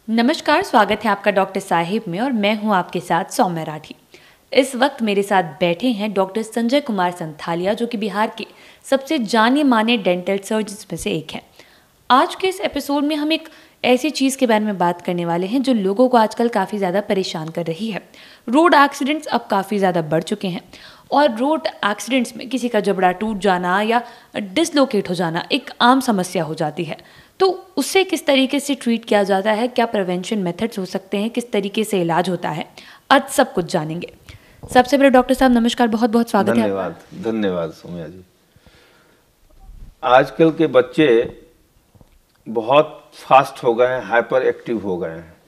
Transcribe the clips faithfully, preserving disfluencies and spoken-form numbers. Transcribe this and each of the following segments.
नमस्कार, स्वागत है आपका डॉक्टर साहिब में और मैं हूं आपके साथ सौम्या राठी। इस वक्त मेरे साथ बैठे हैं डॉक्टर संजय कुमार संथालिया, जो कि बिहार के सबसे जाने माने डेंटल सर्जन्स में से एक हैं। आज के इस एपिसोड में हम एक ऐसी चीज़ के बारे में बात करने वाले हैं जो लोगों को आजकल काफ़ी ज़्यादा परेशान कर रही है। रोड एक्सीडेंट्स अब काफ़ी ज़्यादा बढ़ चुके हैं और रोड एक्सीडेंट्स में किसी का जबड़ा टूट जाना या डिसलोकेट हो जाना एक आम समस्या हो जाती है। तो उससे किस तरीके से ट्रीट किया जाता है, क्या प्रिवेंशन मेथड्स हो सकते हैं, किस तरीके से इलाज होता है, आज सब कुछ जानेंगे। सबसे पहले डॉक्टर साहब नमस्कार, बहुत बहुत स्वागत है। धन्यवाद धन्यवाद सौम्या जी। आजकल के बच्चे बहुत फास्ट हो गए हैं, हाइपर एक्टिव हो गए हैं।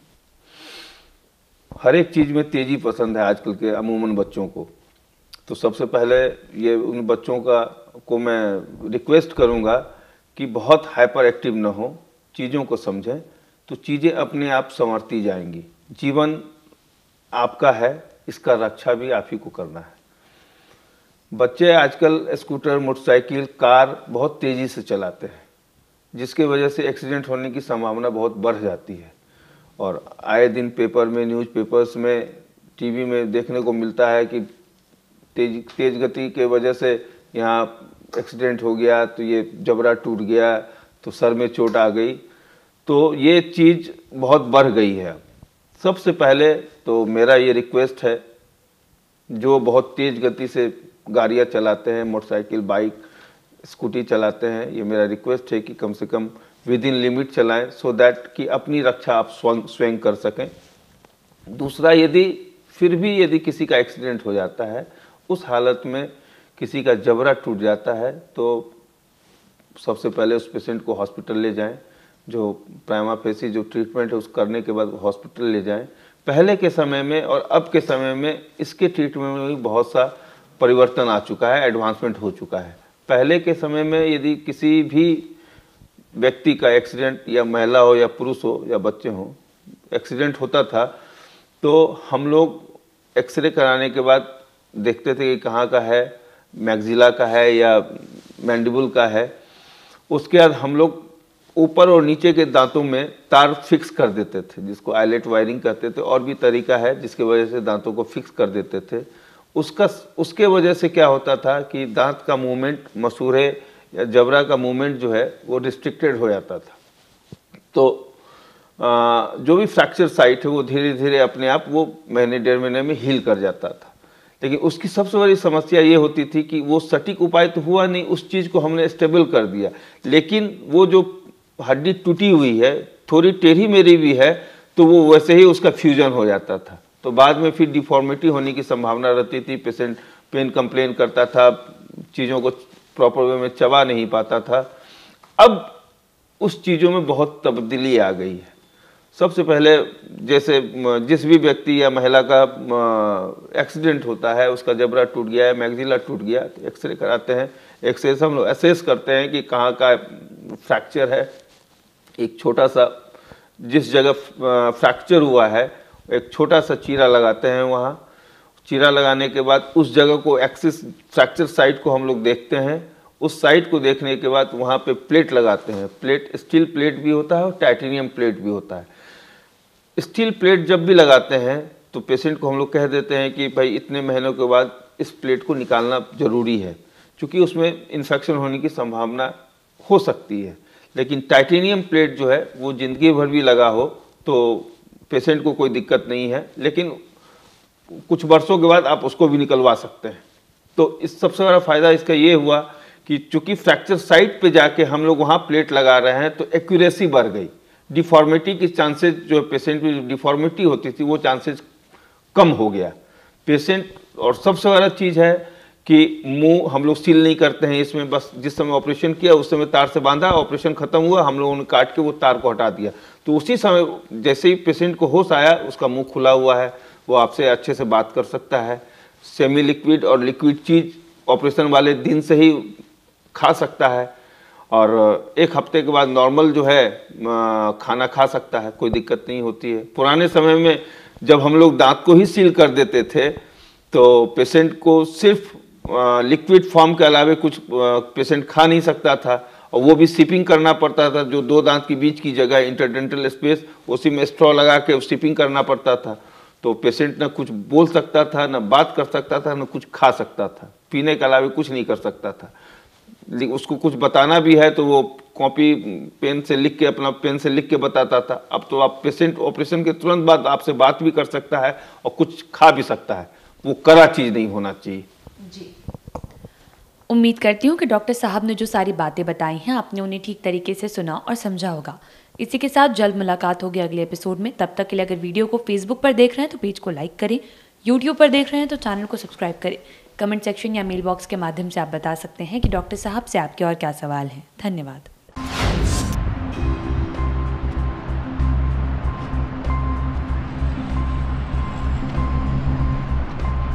हर एक चीज़ में तेज़ी पसंद है आजकल के अमूमन बच्चों को। तो सबसे पहले ये उन बच्चों का को मैं रिक्वेस्ट करूंगा कि बहुत हाइपर एक्टिव न हो, चीज़ों को समझें तो चीज़ें अपने आप संवरती जाएंगी। जीवन आपका है, इसका रक्षा भी आप ही को करना है। बच्चे आजकल स्कूटर, मोटरसाइकिल, कार बहुत तेज़ी से चलाते हैं, जिसके वजह से एक्सीडेंट होने की संभावना बहुत बढ़ जाती है। और आए दिन पेपर में, न्यूज़पेपर्स में, टीवी में देखने को मिलता है कि तेज तेज गति के वजह से यहाँ एक्सीडेंट हो गया, तो ये जबड़ा टूट गया, तो सर में चोट आ गई। तो ये चीज़ बहुत बढ़ गई है। सबसे पहले तो मेरा ये रिक्वेस्ट है, जो बहुत तेज़ गति से गाड़ियाँ चलाते हैं, मोटरसाइकिल, बाइक, स्कूटी चलाते हैं, ये मेरा रिक्वेस्ट है कि कम से कम विद इन लिमिट चलाएं, सो दैट कि अपनी रक्षा आप स्वयं स्वयं कर सकें। दूसरा, यदि फिर भी यदि किसी का एक्सीडेंट हो जाता है, उस हालत में किसी का जबड़ा टूट जाता है, तो सबसे पहले उस पेशेंट को हॉस्पिटल ले जाएं। जो प्राइमा फेसी जो ट्रीटमेंट है उस करने के बाद हॉस्पिटल ले जाएं। पहले के समय में और अब के समय में इसके ट्रीटमेंट में भी बहुत सा परिवर्तन आ चुका है, एडवांसमेंट हो चुका है। पहले के समय में यदि किसी भी व्यक्ति का एक्सीडेंट, या महिला हो या पुरुष हो या बच्चे हों, एक्सीडेंट होता था तो हम लोग एक्सरे कराने के बाद देखते थे कि कहाँ का है, मैक्सिला का है या मैंडिबल का है। उसके बाद हम लोग ऊपर और नीचे के दांतों में तार फिक्स कर देते थे, जिसको आइलेट वायरिंग कहते थे। और भी तरीका है जिसके वजह से दांतों को फिक्स कर देते थे। उसका उसके वजह से क्या होता था कि दांत का मूवमेंट, मसूड़े या जबड़ा का मूवमेंट जो है वो रिस्ट्रिक्टेड हो जाता था। तो आ, जो भी फ्रैक्चर साइट है वो धीरे धीरे अपने आप वो महीने डेढ़ महीने में हील कर जाता था। लेकिन उसकी सबसे बड़ी समस्या ये होती थी कि वो सटीक उपाय तो हुआ नहीं, उस चीज़ को हमने स्टेबल कर दिया, लेकिन वो जो हड्डी टूटी हुई है, थोड़ी टेढ़ी मेढ़ी भी है, तो वो वैसे ही उसका फ्यूजन हो जाता था। तो बाद में फिर डिफॉर्मिटी होने की संभावना रहती थी। पेशेंट पेन कंप्लेन करता था, चीज़ों को प्रॉपर वे में चबा नहीं पाता था। अब उस चीज़ों में बहुत तब्दीली आ गई है। सबसे पहले जैसे जिस भी व्यक्ति या महिला का एक्सीडेंट होता है, उसका जबड़ा टूट गया है, मैक्सिला टूट गया, तो एक्सरे कराते हैं। एक्सरे से हम लोग असेस करते हैं कि कहाँ का फ्रैक्चर है। एक छोटा सा, जिस जगह फ्रैक्चर हुआ है, एक छोटा सा चीरा लगाते हैं। वहाँ चीरा लगाने के बाद उस जगह को, एक्सिस फ्रैक्चर साइट को हम लोग देखते हैं। उस साइट को देखने के बाद वहाँ पे प्लेट लगाते हैं। प्लेट स्टील प्लेट भी होता है और टाइटेनियम प्लेट भी होता है। स्टील प्लेट जब भी लगाते हैं तो पेशेंट को हम लोग कह देते हैं कि भाई इतने महीनों के बाद इस प्लेट को निकालना ज़रूरी है, क्योंकि उसमें इन्फेक्शन होने की संभावना हो सकती है। लेकिन टाइटेनियम प्लेट जो है वो ज़िंदगी भर भी लगा हो तो पेशेंट को कोई दिक्कत नहीं है, लेकिन कुछ वर्षों के बाद आप उसको भी निकलवा सकते हैं। तो इस सबसे बड़ा फ़ायदा इसका ये हुआ कि चूँकि फ्रैक्चर साइट पे जाके हम लोग वहाँ प्लेट लगा रहे हैं, तो एक्यूरेसी बढ़ गई। डिफॉर्मिटी की चांसेस, जो पेशेंट में डिफॉर्मिटी होती थी, वो चांसेस कम हो गया पेशेंट। और सबसे बड़ा चीज़ है कि मुंह हम लोग सील नहीं करते हैं इसमें। बस जिस समय ऑपरेशन किया उस समय तार से बांधा, ऑपरेशन खत्म हुआ, हम लोगों ने काट के वो तार को हटा दिया। तो उसी समय जैसे ही पेशेंट को होश आया, उसका मुंह खुला हुआ है, वो आपसे अच्छे से बात कर सकता है। सेमी लिक्विड और लिक्विड चीज़ ऑपरेशन वाले दिन से ही खा सकता है, और एक हफ्ते के बाद नॉर्मल जो है खाना खा सकता है, कोई दिक्कत नहीं होती है। पुराने समय में जब हम लोग दांत को ही सील कर देते थे तो पेशेंट को सिर्फ लिक्विड फॉर्म के अलावा कुछ पेशेंट खा नहीं सकता था, और वो भी सिपिंग करना पड़ता था, जो दो दांत के बीच की जगह इंटरडेंटल स्पेस, उसी में स्ट्रॉ लगा के सिपिंग करना पड़ता था। तो पेशेंट ना कुछ बोल सकता था, ना बात कर सकता था, ना कुछ खा सकता था, पीने के अलावा कुछ नहीं कर सकता था। उसको कुछ बताना भी है तो वो कॉपी पेन से लिख के, अपना पेन से लिख के बताता था। अब तो आप पेशेंट ऑपरेशन के तुरंत बाद आपसे बात भी कर सकता है और कुछ खा भी सकता है। वो कड़ा चीज़ नहीं होना चाहिए। जी, उम्मीद करती हूँ कि डॉक्टर साहब ने जो सारी बातें बताई हैं आपने उन्हें ठीक तरीके से सुना और समझा होगा। इसी के साथ जल्द मुलाकात होगी अगले एपिसोड में। तब तक के लिए अगर वीडियो को फेसबुक पर देख रहे हैं तो पेज को लाइक करें, यूट्यूब पर देख रहे हैं तो चैनल को सब्सक्राइब करें। कमेंट सेक्शन या मेल बॉक्स के माध्यम से आप बता सकते हैं कि डॉक्टर साहब से आपके और क्या सवाल हैं। धन्यवाद।